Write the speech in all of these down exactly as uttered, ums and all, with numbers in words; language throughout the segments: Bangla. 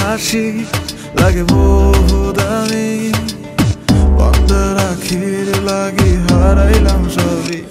হাসি লাগে বহু দামি, বন্ধের আখির লাগি হারাইলাম সবই।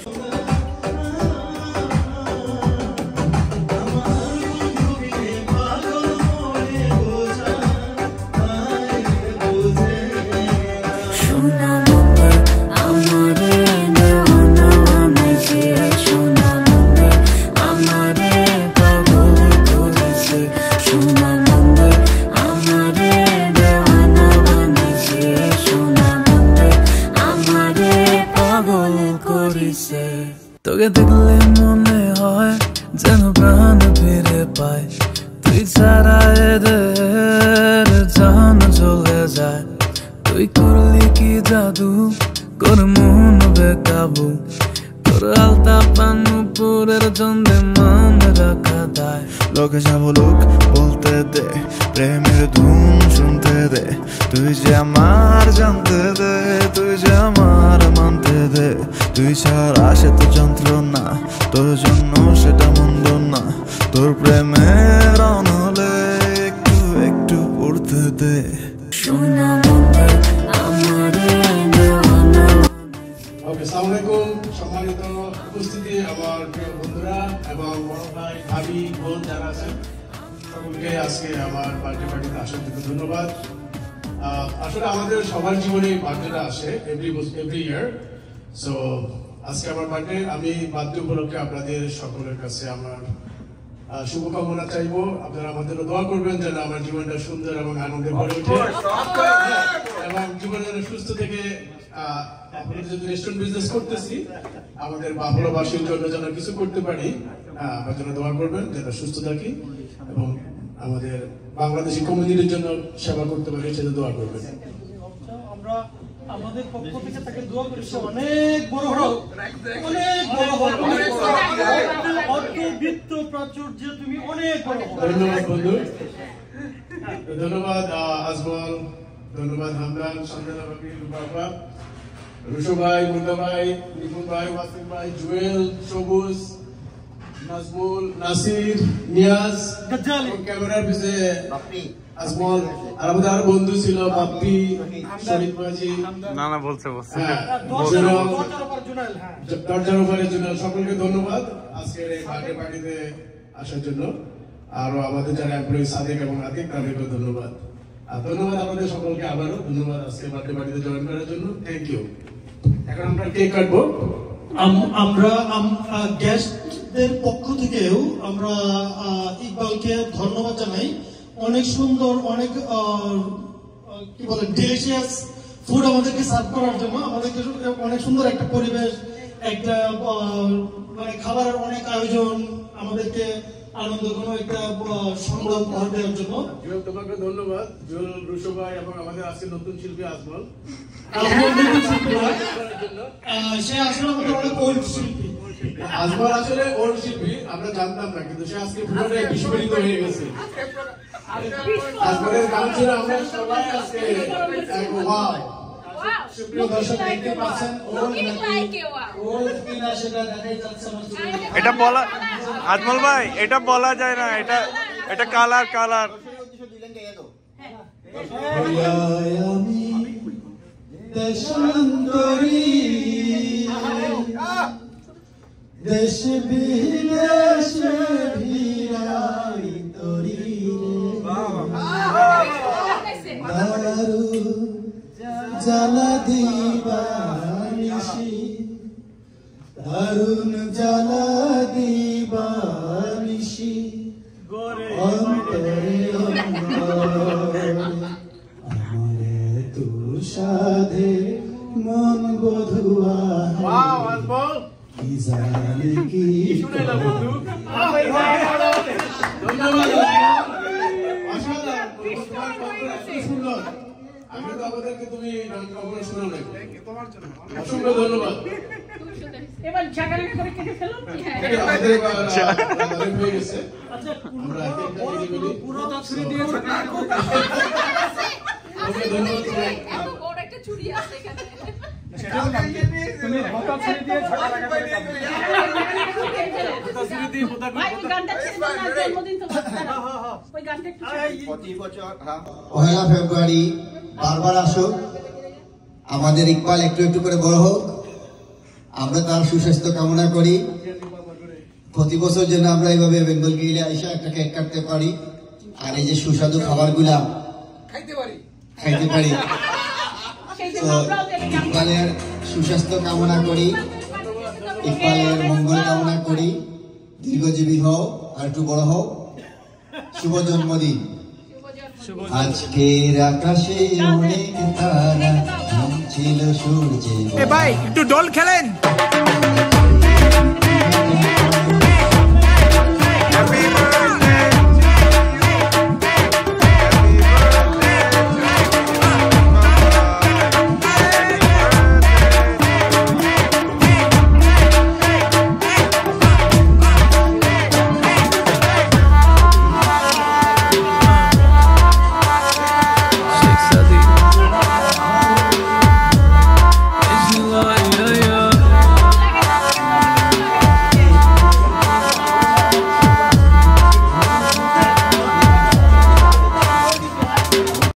তোকে দেখলে মনে হয় যেন প্রাণ ফিরে পায়, তুই ছাড়া এদের জান চলে যায়। তুই করলি কি জাদু কর মন বেকাবু, তোর আলতা পানুপুরের চন্দে মান রাখা দায়। লোকে যা বলুক বলতে দে, প্রেমের ধুম শুনতে দে, তুই যে আমার জানতে দে, তুই যে আমার মানতে দে। তুই ছাড়া সে তো যন্ত্রণা, তোর জন্য সেটা মন্দ না, তোর প্রেমের অনলে একটু একটু উড়তে দে। সম্মানিত উপস্থিতি, আমার প্রিয় বন্ধুরা এবং বড় ভাই ভাবি বোন যারা আছেন, সকলকে আজকে আমার বার্থডে পার্টিতে আসার জন্য ধন্যবাদ। আসলে আমাদের সবার জীবনে বার্থডেটা আসে এভরি এভরি ইয়ার। সো আজকে আমার বার্থডে, আমি বার্থডে উপলক্ষে আপনাদের সকলের কাছে আমার শুভকামনা চাইবো। আপনারা আমাদেরও দোয়া করবেন যেন আমার জীবনটা সুন্দর এবং আনন্দে ভরে ওঠে এবং জীবনে যেন সুস্থ থেকে আপনাদের যদি রেস্টুরেন্ট বিজনেস করতেছি, আমাদের বাংলাবাসীর জন্য যেন কিছু করতে পারি, আমার জন্য দোয়া করবেন যেন সুস্থ থাকি এবং আমাদের বাংলাদেশি কমিউনিটির জন্য সেবা করতে পারি, সেটা দোয়া করবেন। আমরা আমাদের পক্ষ থেকে তাকে দোয়া করি সে অনেক বড় হোক, অনেক বড় হোক, অর্থবিত্ত প্রাচুর্য তুমি অনেক বড় হোক। ধন্যবাদ বন্ধু, ধন্যবাদ আজমল, ধন্যবাদ হামদান, সন্ধ্যা বাকি, বাবা রুশো ভাই, মুন্না ভাই, নিপুণ ভাই, ওয়াসিম ভাই, জুয়েল, সবুজ, নাজমুল, নাসির, নিয়াজ, ক্যামেরার পিছনে আজমল, আর আমাদের আরো বন্ধু ছিল বাপ্পি, শরীফ মাঝি, নানা বলছে বলছে দরজার উপরে জুনাল, সকলকে ধন্যবাদ আজকের এই বার্থডে পার্টিতে আসার জন্য। আরো আমাদের যারা এমপ্লয়ি সাদেক এবং আতিক, তাদেরকে ধন্যবাদ। আর ধন্যবাদ আমাদের সকলকে আবারও ধন্যবাদ আজকে বার্থডে পার্টিতে জয়েন করার জন্য। Thank you. এখন আমরা কেক কাটবো। আমরা গেস্টদের পক্ষ থেকেও আমরা ইকবালকে ধন্যবাদ জানাই। অনেক সুন্দর, অনেক কি বলে ডেলিশিয়াস ফুড আমাদেরকে সার্ভ করার জন্য, আমাদেরকে অনেক সুন্দর একটা পরিবেশ, একটা মানে খাবারের অনেক আয়োজন, আমাদেরকে আনন্দ কোনো একটা সংগ্রাম দেওয়ার জন্য। জুয়েল, তোমাকে ধন্যবাদ। জুয়েল, রুশো ভাই এবং আমাদের আজকে নতুন শিল্পী আজমল, সে আসলে আমাদের অনেক ওল্ড শিল্পী। আজমল আসলে ওল্ড শিল্পী, আমরা জানতাম না, কিন্তু সে আজকে পুরোটাই বিস্ফোরিত হয়ে গেছে। আজমলের গান ছিল আমরা সবাই আজকে ওয়াও। সুপ্রিয় দর্শক দেখতে পাচ্ছেন এটা বলা, আজমল ভাই এটা বলা যায় না, এটা এটা কালার কালার আমি দেশান্তরী, দেশ বিদেশে ভিড়াই তরি, দারু জ্বালা দিবানিশি, দারুণ জ্বালা দিবানিশি, অন্তরে অন্তরে আমারে তু সাধে মন বধুয়া কি জানে কি। আমি তো আমাদেরকে তুমি কখনো শোনো না, অসংখ্য ধন্যবাদ। এবার ঝাঁকারে করে কেটে ফেলো। আচ্ছা, হয়ে গেছে। আচ্ছা, আমরা পুরোটা ছুরি দিয়ে ওকে ধন্যবাদ। এত বড় একটা ছুরি আছে এখানে, তুমি হঠাৎ ছুরি দিয়ে ঝাঁকা লাগা করে দিয়ে পতাকা ভাই ওই গানটা ছেড়ে দাও না, জন্মদিন তো বাচ্চারা। ওই গানটা একটু ছেড়ে দাও। প্রতি বছর পহেলা ফেব্রুয়ারি বারবার আসুক, আমাদের ইকবাল একটু একটু করে বড় হোক, আমরা তার সুস্বাস্থ্য কামনা করি। প্রতি বছর যেন আমরা এইভাবে বেঙ্গল গিলে আইসা একটা কেক কাটতে পারি, আর এই যে সুস্বাদু খাবারগুলা খাইতে পারি খাইতে পারি তো ইকবালের সুস্বাস্থ্য কামনা করি, ইকবালের মঙ্গল কামনা করি, দীর্ঘজীবী হও আর একটু বড় হও। শুভ জন্মদিন। আজকের আকাশে অনেক তারা ছিল সূর্যে। ভাই একটু ডল খেলেন।